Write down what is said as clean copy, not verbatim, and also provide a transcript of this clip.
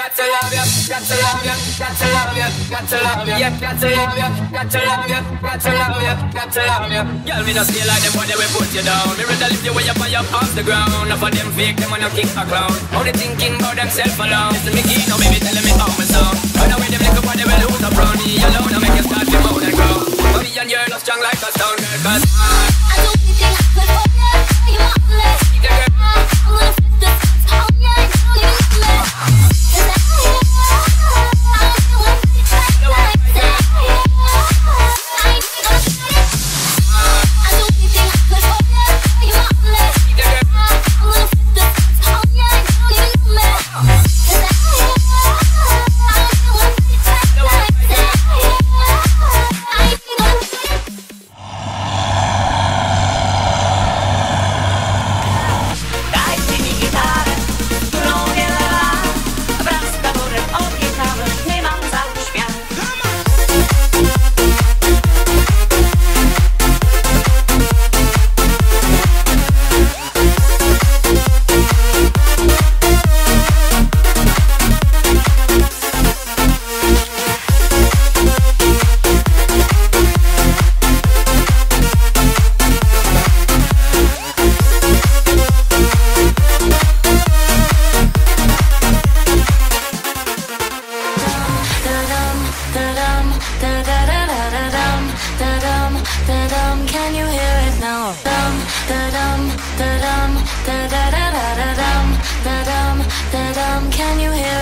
got to love you, got to love you, got to love you, got to love you, yeah, got to love you, got to love you, got to love you, got to love you. Girl, me no stay like them, boy, they will put you down. Me rather lift you way up high up off the ground. Enough of them fake, them wanna kick a clown. Only thinking about themselves alone. Listen me key, no baby telling me how me sound. Run away them little boy, they will lose a brown. Me alone, I make you start to moan and grow. But me and your love strong like a stone, girl, cause I don't think I could forget you, my last. I'm gonna flip the switch on ya, you don't even know me. Can you hear